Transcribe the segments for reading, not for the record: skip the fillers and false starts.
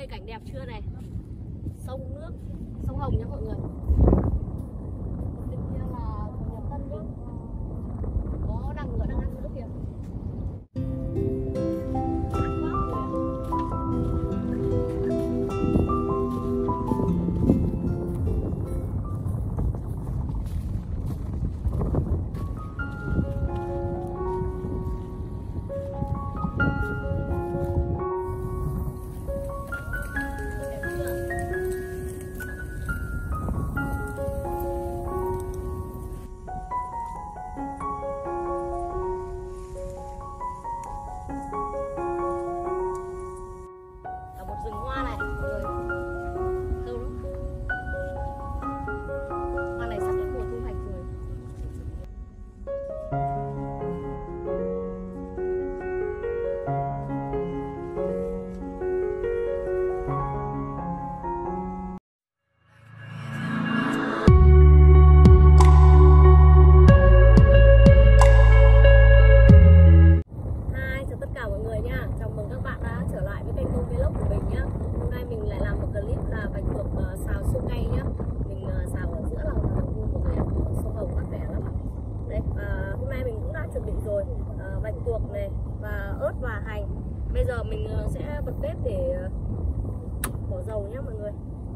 đây cảnh đẹp chưa này. Sông nước, sông Hồng nhé mọi người. Bên kia là Nhật Tân nhá. Có đang ngựa đang ăn nữa kìa. Bạch tuộc này và ớt và hành. Bây giờ mình sẽ bật bếp để bỏ dầu nhé mọi người.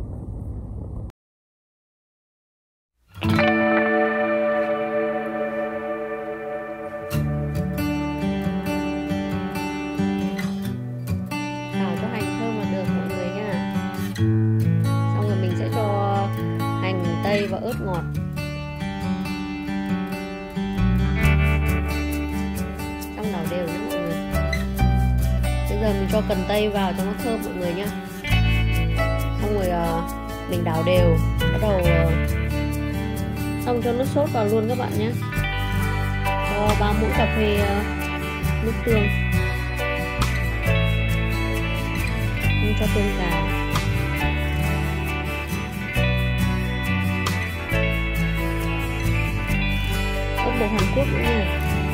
Xào cho hành thơm là được mọi người nha. Xong rồi mình sẽ cho hành tây và ớt ngọt. Đảo đều nhé mọi người. Bây giờ mình cho cần tây vào cho nó thơm mọi người nhé. Xong rồi mình đảo đều. Bắt đầu xong cho nước sốt vào luôn các bạn nhé. Cho 3 muỗng cà phê nước tương. Mình cho tương cà. Ốc bột Hàn Quốc nữa nha.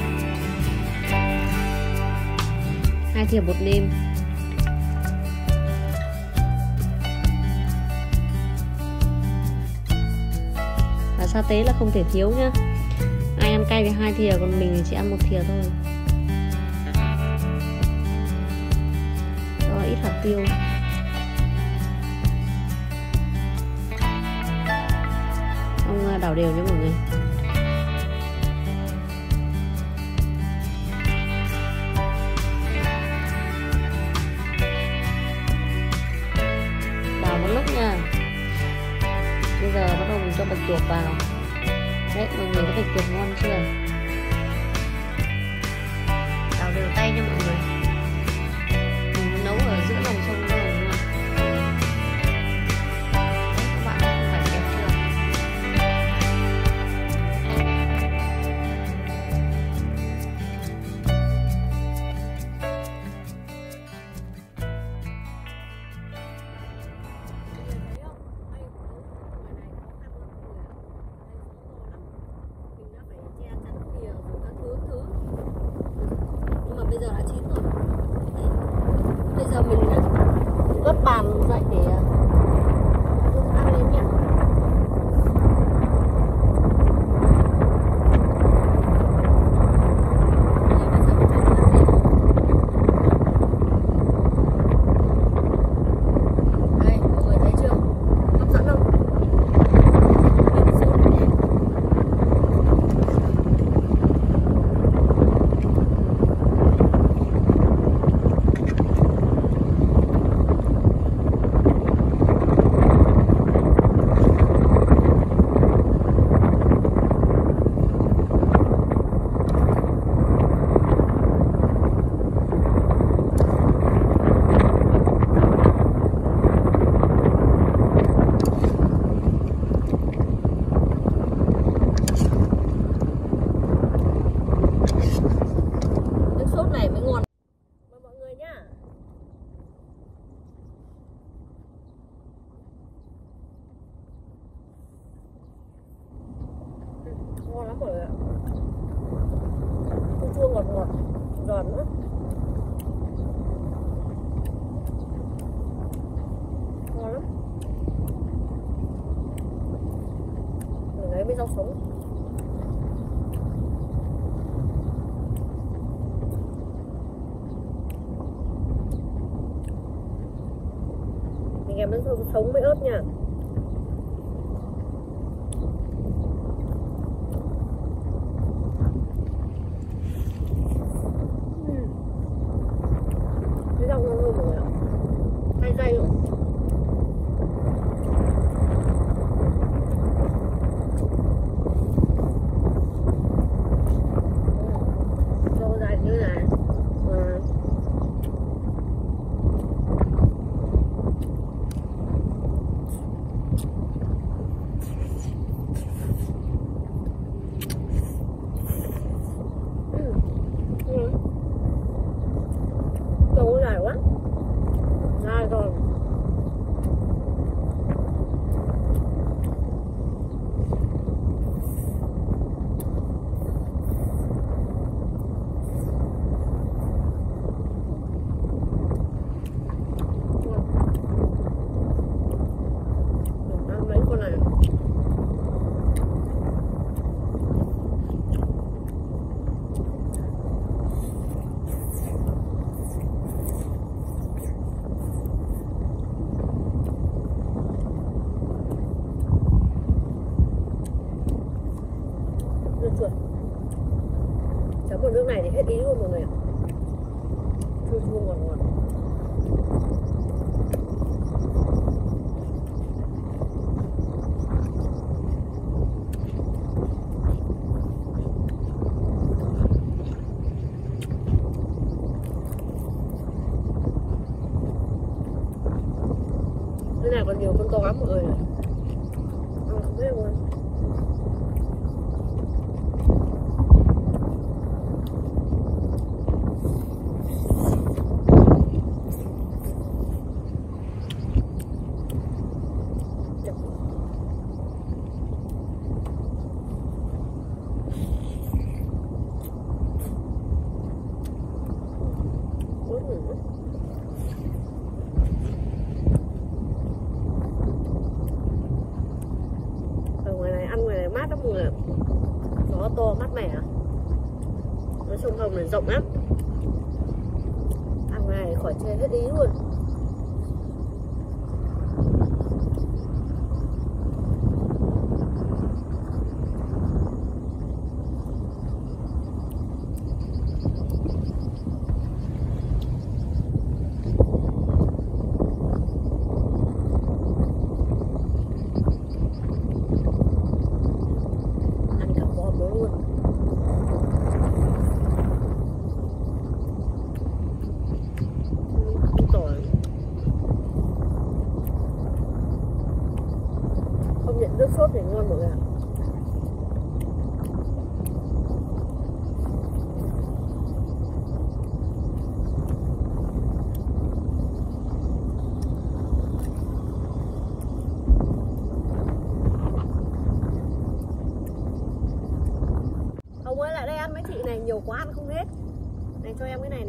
2 thìa bột nêm. Và sa tế là không thể thiếu nhá. Ai ăn cay thì 2 thìa, còn mình thì chỉ ăn 1 thìa thôi. Cho ít hạt tiêu. Xong đảo đều nhé mọi người. Bây giờ bắt đầu mình cho bạch tuộc vào. Đấy mọi người, cái bạch tuộc ngon chưa? Đảo đều tay nha mọi người. Mình nấu ở giữa lòng sông luôn. Đấy các bạn, cảnh đẹp chưa? Bây giờ đã chín rồi. Bây giờ mình gấp bàn dậy để ăn lên nhé. Đây, mọi người thấy chưa? Hấp dẫn không? Ngon lắm rồi ạ. Chua chua ngọt ngọt, giòn nữa. rau sống. Mình em nó rau sống với ớt nha. Cái rau ngon hơn mọi người ạ. Cay cay luôn. Rau dài như này. Rau dài quá. Dài rồi. Ăn mấy con này. Chuột chấm vào nước này thì hết ý luôn mọi người ạ. Chua chua ngọt ngọt. Cái này còn nhiều con to lắm mọi người này. Ăn không biết luôn. Ở ngoài này ăn ngoài này mát lắm mọi người. Gió to mát mẻ. Nói sông Hồng này rộng lắm. Ăn ngoài này khỏi chê hết ý luôn. Không nhận nước sốt thì ngon mọi người ạ. Ông ơi lại đây ăn mấy chị này, nhiều quá ăn không hết. Này cho em cái này này.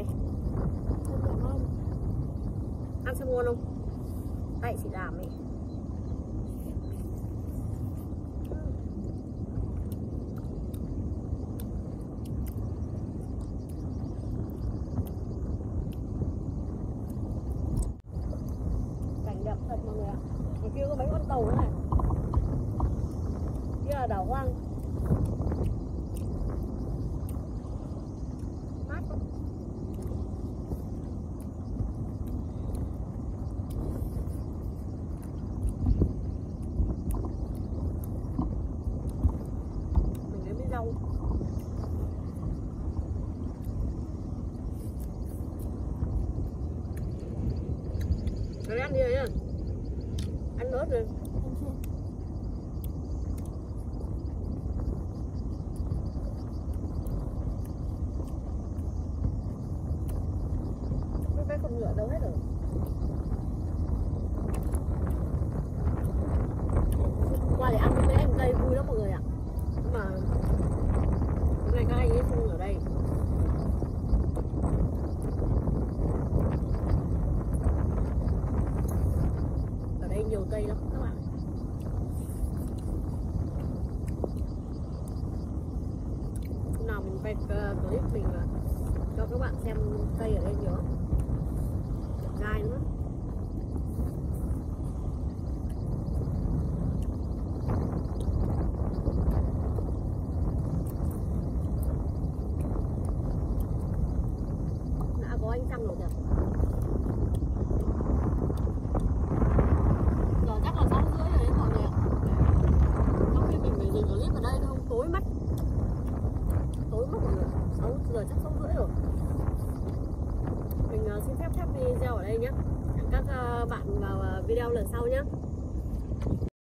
Ăn xem ngon không? Tay chị làm này. Cảnh đẹp thật mọi người ạ. Ở kia có mấy con tàu nữa này. Kia là đảo hoang. Mát không? Mình lấy miếng rau. Rồi ăn đi rồi nha. Ăn ớt rồi. Mấy con ngựa đâu hết rồi. Qua để ăn với mấy anh Tây vui lắm mọi người ạ. Nhưng mà hôm nay các anh ấy không ở đây. Ở đây nhiều Tây lắm các bạn. quay clip mình cho các bạn xem cây ở đây nhiều lắm, gai nữa. Đã có ánh trăng rồi kìa. Giờ chắc là 6 rưỡi rồi đấy mọi người ạ. Trong khi mình phải dừng clip ở đây không tối mất mọi người. 6 giờ chắc 6 rưỡi rồi. Mình xin phép video ở đây nhé. Hẹn các bạn vào video lần sau nhé.